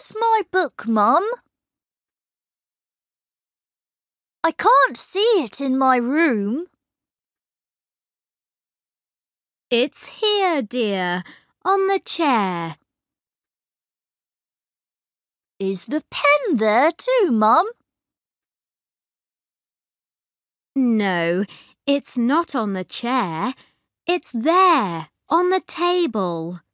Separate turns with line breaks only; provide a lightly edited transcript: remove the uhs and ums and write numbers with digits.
Where's my book, Mum? I can't see it in my room.
It's here, dear, on the chair.
Is the pen there too, Mum?
No, it's not on the chair. It's there, on the table.